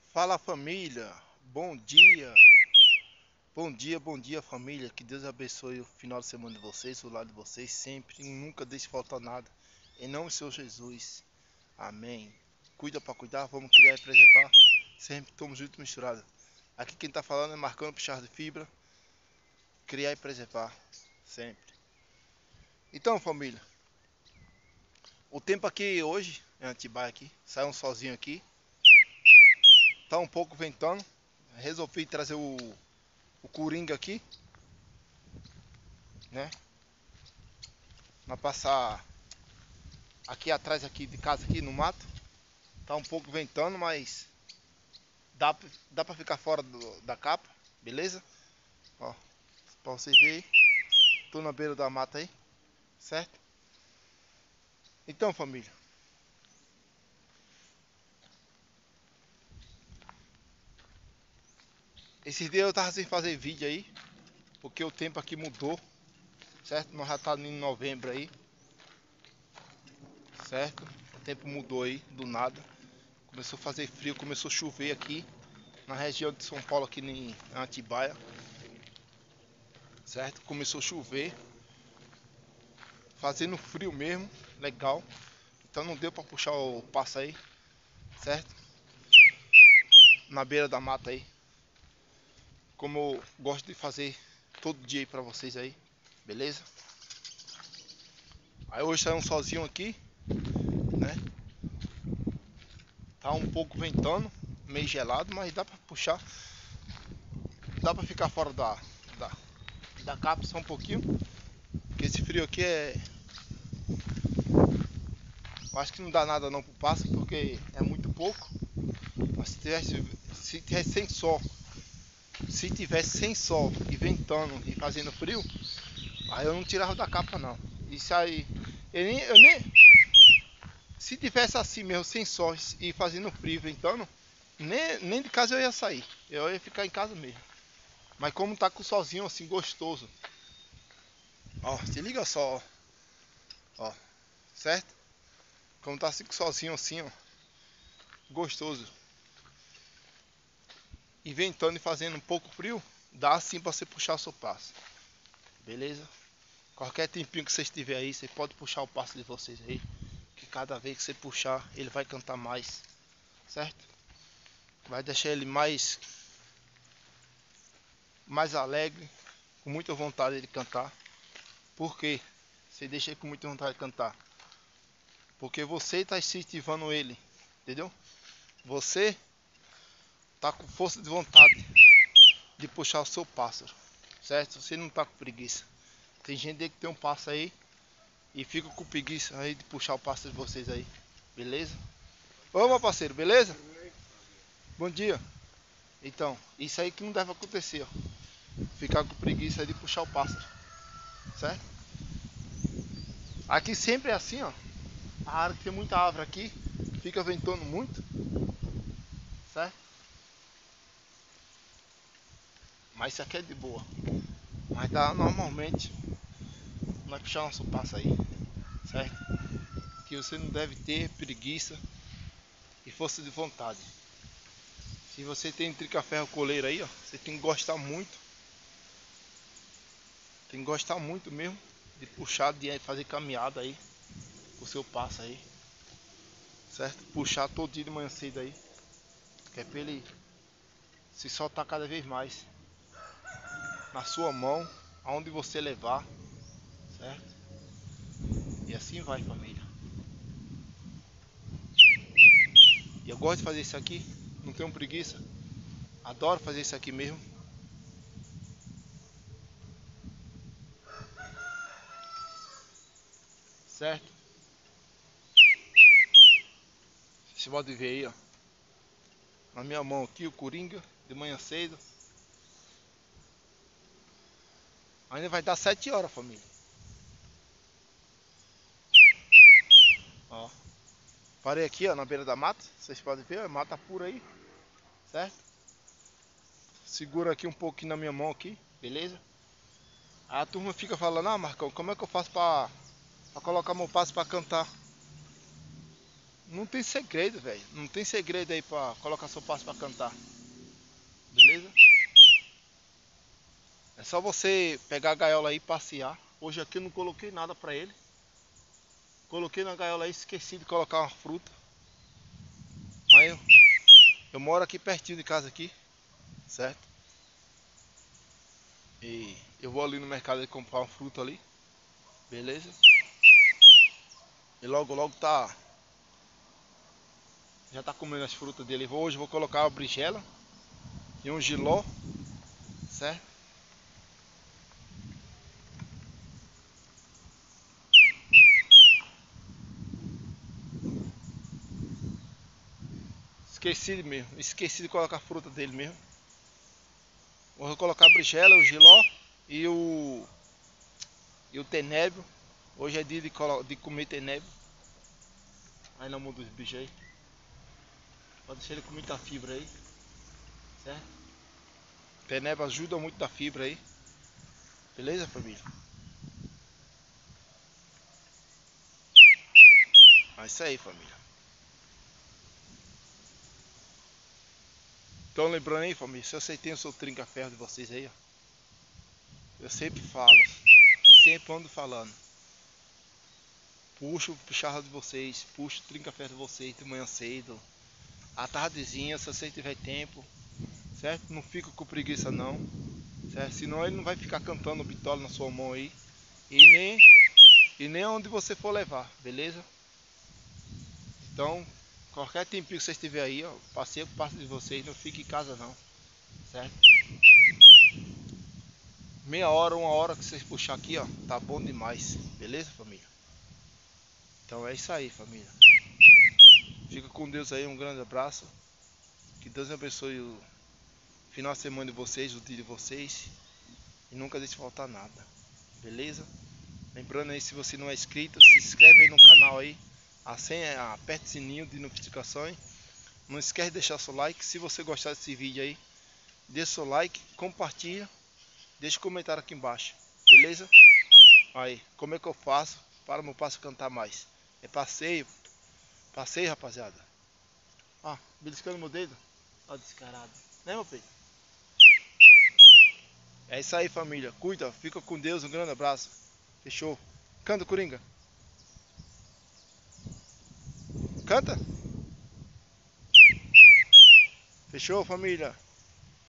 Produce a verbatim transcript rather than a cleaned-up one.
Fala família, bom dia, bom dia, bom dia família, que Deus abençoe o final de semana de vocês, o lado de vocês sempre, e nunca deixe faltar nada, em nome do Senhor Jesus, amém. Cuida para cuidar, vamos criar e preservar, sempre estamos juntos e misturados. Aqui quem tá falando é Marcando Pichar de Fibra, criar e preservar, sempre. Então família, o tempo aqui hoje, é Atibaia aqui, saiu um solzinho aqui, tá um pouco ventando, resolvi trazer o, o Coringa aqui, né? Vai passar aqui atrás aqui de casa aqui no mato. Tá um pouco ventando, mas dá, dá pra ficar fora do, da capa, beleza? Ó, pra vocês verem, tô na beira da mata aí, certo? Então família, esses dias eu tava sem fazer vídeo aí, porque o tempo aqui mudou, certo? Nós já tá em novembro aí, certo? O tempo mudou aí, do nada. Começou a fazer frio, começou a chover aqui na região de São Paulo, aqui em Atibaia, certo? Começou a chover, fazendo frio mesmo, legal. Então não deu para puxar o passo aí, certo? Na beira da mata aí, como eu gosto de fazer todo dia aí para vocês aí, beleza? Aí hoje saiu um sozinho aqui, né? Tá um pouco ventando, meio gelado, mas dá para puxar, dá para ficar fora da, da, da capa só um pouquinho, porque esse frio aqui é... Eu acho que não dá nada não pro pássaro, porque é muito pouco. Mas se tivesse, se tivesse sem sol, se tivesse sem sol e ventando e fazendo frio, aí eu não tirava da capa não. Isso aí, eu nem, eu nem se tivesse assim mesmo, sem sol e fazendo frio, ventando, nem, nem de casa eu ia sair. Eu ia ficar em casa mesmo. Mas como tá com o solzinho assim gostoso, ó, se liga só, ó, certo? Como tá assim com o solzinho assim, ó, gostoso, e ventando e fazendo um pouco frio, dá assim pra você puxar o seu passo, beleza? Qualquer tempinho que você estiver aí, você pode puxar o passo de vocês aí, que cada vez que você puxar, ele vai cantar mais, certo? Vai deixar ele mais mais alegre, com muita vontade de cantar. Por quê? Você deixa ele com muita vontade de cantar, porque você está incentivando ele, entendeu? Você tá com força de vontade de puxar o seu pássaro, certo? Você não tá com preguiça. Tem gente que tem um pássaro aí e fica com preguiça aí de puxar o pássaro de vocês aí, beleza? Ô meu parceiro, beleza? Bom dia. Então, isso aí que não deve acontecer, ó. Ficar com preguiça de puxar o pássaro, certo? Aqui sempre é assim, ó. A área que tem muita árvore aqui, fica ventando muito, certo? Mas isso aqui é de boa. Mas dá normalmente nós puxar nosso passo aí, certo? Que você não deve ter preguiça e força de vontade. Se você tem trica-ferro coleiro aí, ó, você tem que gostar muito. Tem que gostar muito mesmo de puxar, de fazer caminhada aí com o seu passo aí, certo? Puxar todo dia de manhã cedo aí, que é pra ele se soltar cada vez mais na sua mão, aonde você levar, certo? E assim vai, família. E eu gosto de fazer isso aqui, não tenho preguiça, adoro fazer isso aqui mesmo, certo? Você pode ver aí, ó, na minha mão aqui o Coringa, de manhã cedo. Ainda vai dar sete horas, família. Ó, parei aqui, ó, na beira da mata. Vocês podem ver, a mata pura aí, certo? Segura aqui um pouquinho na minha mão aqui, beleza? Aí a turma fica falando, ah Marcão, como é que eu faço pra, pra colocar meu passo pra cantar? Não tem segredo, velho. Não tem segredo aí pra colocar seu passo pra cantar. Beleza? É só você pegar a gaiola aí e passear. Hoje aqui eu não coloquei nada pra ele. Coloquei na gaiola aí, esqueci de colocar uma fruta. Mas eu, eu moro aqui pertinho de casa aqui, certo? E eu vou ali no mercado comprar uma fruta ali. Beleza? E logo logo tá. Já tá comendo as frutas dele. Hoje eu vou colocar uma berinjela e um jiló, certo? Esqueci mesmo, esqueci de colocar a fruta dele mesmo. Vou colocar a berinjela, o jiló e o e o tenébio. Hoje é dia de, de comer tenébio. Aí na mão dos bichos aí. Pode deixar ele com muita fibra aí, certo? Tenébio ajuda muito da fibra aí. Beleza, família? É isso aí, família. Então lembrando aí, família, se vocês têm o seu trinca-ferro de vocês aí, ó. Eu sempre falo e sempre ando falando. Puxa o puxarra de vocês, puxa o trinca-ferro de vocês de manhã cedo. À tardezinha, se você tiver tempo, certo? Não fica com preguiça não, certo? Senão ele não vai ficar cantando bitola na sua mão aí. E nem, e nem onde você for levar, beleza? Então, qualquer tempinho que vocês estiver aí, ó, passeio por parte de vocês, não fique em casa não, certo? Meia hora, uma hora que vocês puxar aqui, ó, tá bom demais, beleza, família? Então é isso aí, família. Fica com Deus aí, um grande abraço. Que Deus abençoe o final de semana de vocês, o dia de vocês. E nunca deixe faltar nada, beleza? Lembrando aí, se você não é inscrito, se inscreve aí no canal aí. Aperte o sininho de notificações. Não esquece de deixar seu like. Se você gostar desse vídeo aí, deixa seu like, compartilha. Deixa um comentário aqui embaixo, beleza? Aí, como é que eu faço para meu passo cantar mais? É passeio, passeio, rapaziada. Ó, beliscando meu dedo. Ó, descarado. Né, meu filho? É isso aí, família. Cuida, fica com Deus. Um grande abraço. Fechou. Canta, Coringa. Canta. Fechou, família.